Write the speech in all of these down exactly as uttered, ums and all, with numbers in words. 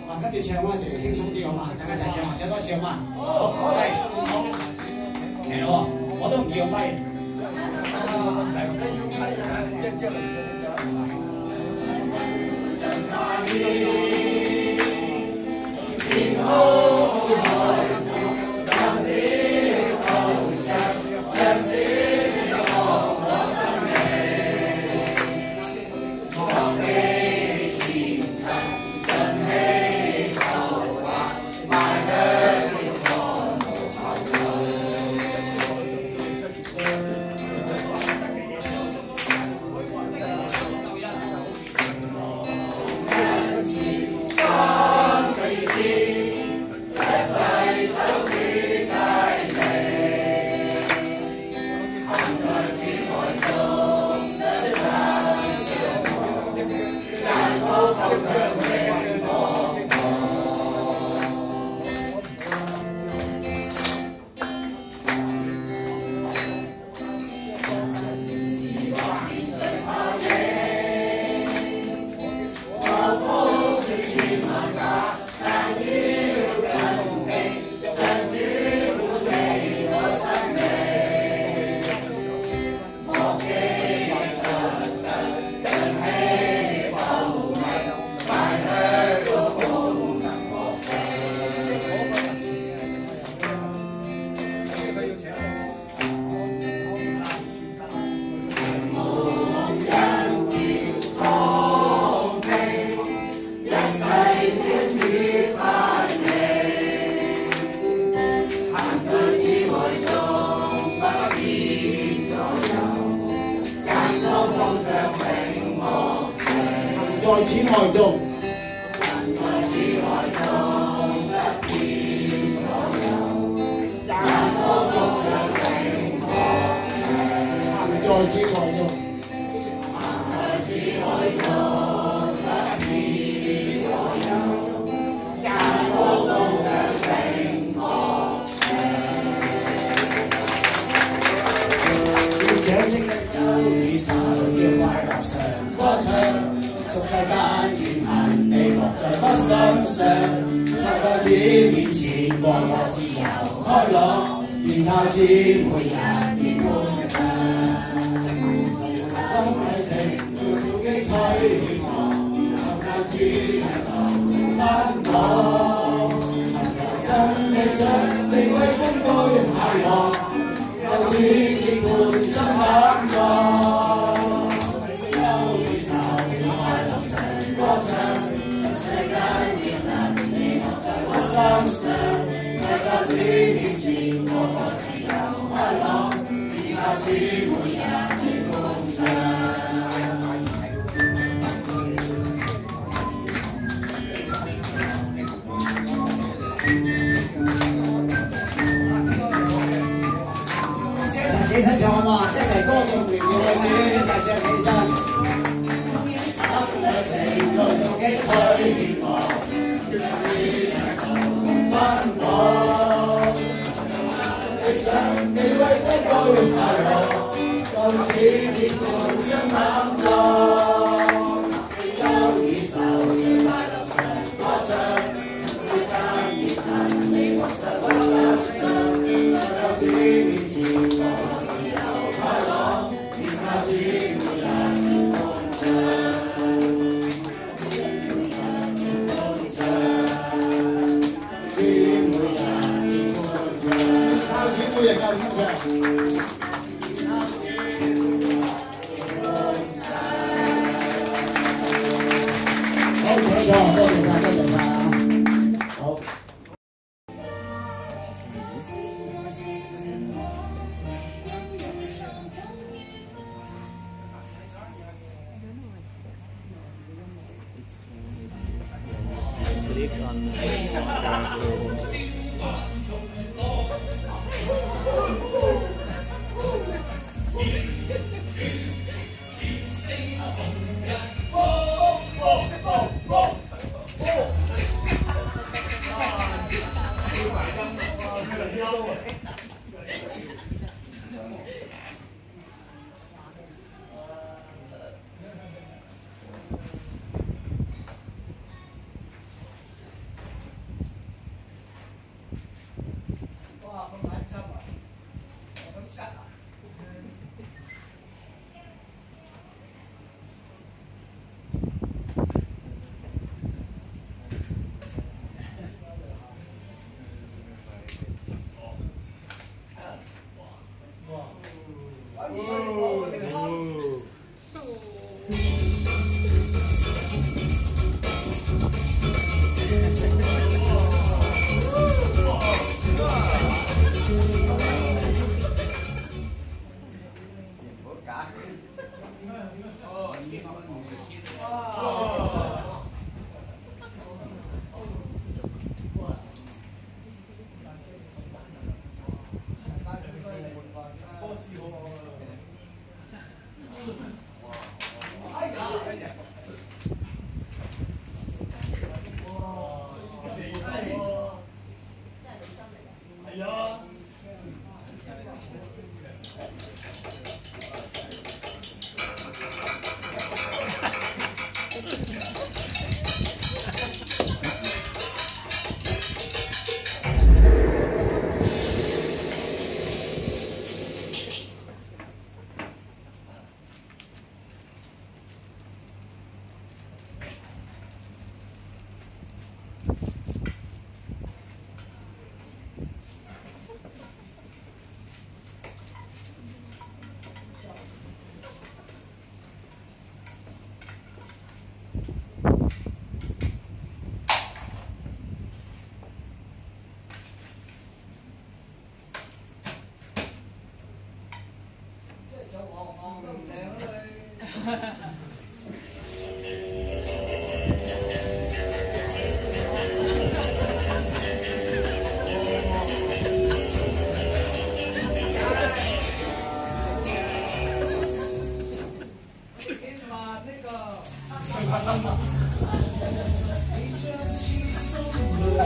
啊，跟住唱啊，就輕鬆啲好嘛？大家一齊唱啊，唱多次好嘛？好，係，好，嚟咯，我都唔要咪。在此愛中，在此愛中不變所有，但我共着永恆。在此愛中，在此愛中不變所有，但我共着永恆。要掌聲有你手，要快樂上歌唱。俗世間怨恨你落在我心上，在個主面前個個自由開朗，願靠主每日變歡暢。心裏情要小擊退願望，靠靠主一路奔跑。真理想未為風高快樂，有主結伴心坦壯。歌唱，俗世間要能你落在我心上，在個主面前個個自由開朗，依靠主每日的歡暢。一齊起身唱好嘛？一齊歌頌榮耀嘅主，一齊唱起身。情在做擊退願望，讓你一路奔跑。理想未為不高快樂，到此結伴心坦壯。憂與愁要快樂常歌唱，世間怨恨你落在我心上，在到主面前個個自由開朗，願靠主每日變歡暢。每日夠出嘅。好，請坐，多謝晒，多謝晒。好。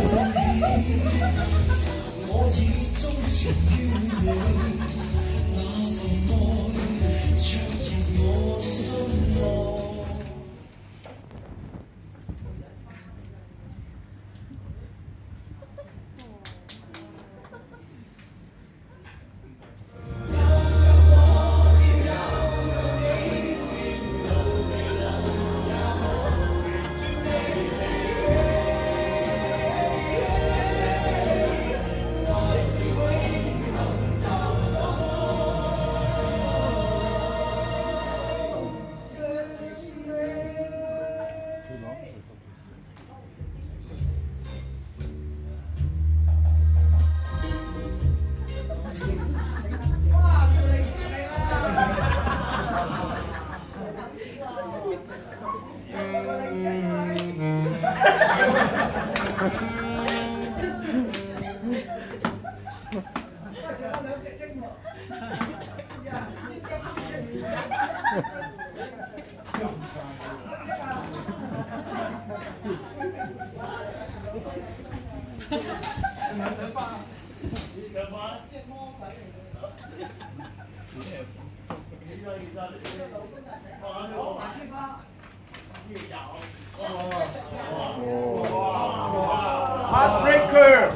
Heartbreaker。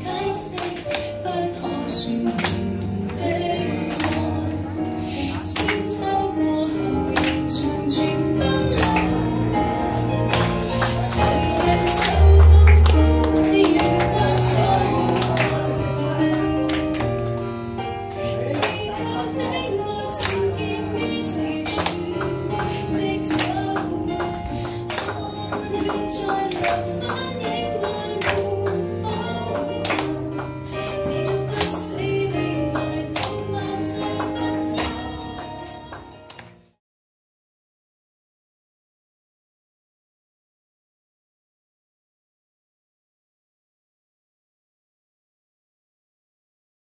See